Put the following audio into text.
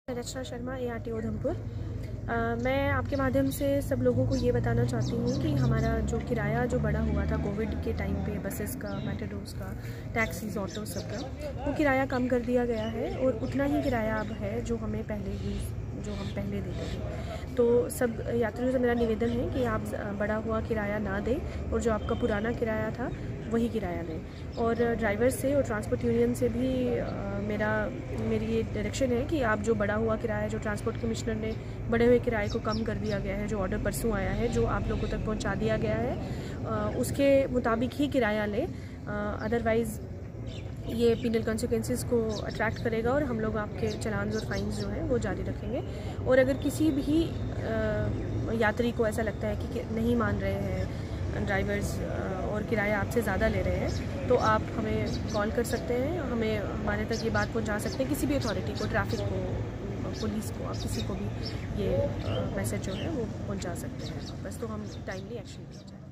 रचना Sharma, ARTO Udhampur. मैं आपके माध्यम से सब लोगों को ये बताना चाहती हूँ कि हमारा जो किराया जो बढ़ा हुआ था कोविड के टाइम पे, बसेस का, मेट्रोस का, टैक्सीज, ऑटो सबका, वो किराया कम कर दिया गया है और उतना ही किराया अब है जो हम पहले देते थे। तो सब यात्रियों से मेरा निवेदन है कि आप बढ़ा हुआ किराया ना दें और जो आपका पुराना किराया था वही किराया लें। और ड्राइवर से और ट्रांसपोर्ट यूनियन से भी मेरी ये डायरेक्शन है कि आप जो बढ़ा हुआ किराया, जो ट्रांसपोर्ट कमिश्नर ने बढ़े हुए किराए को कम कर दिया गया है, जो ऑर्डर परसों आया है, जो आप लोगों तक पहुंचा दिया गया है, उसके मुताबिक ही किराया लें। अदरवाइज़ ये पिनल कॉन्सिक्वेंसेस को अट्रैक्ट करेगा और हम लोग आपके चलान और फाइन्स जो हैं वो जारी रखेंगे। और अगर किसी भी यात्री को ऐसा लगता है कि नहीं मान रहे हैं ड्राइवर्स और किराया आपसे ज़्यादा ले रहे हैं, तो आप हमें कॉल कर सकते हैं, हमारे तक ये बात पहुंचा सकते हैं, किसी भी अथॉरिटी को, ट्रैफिक को, पुलिस को, आप किसी को भी ये मैसेज जो है वो पहुंचा सकते हैं। बस तो हम टाइमली एक्शन लिया जाए।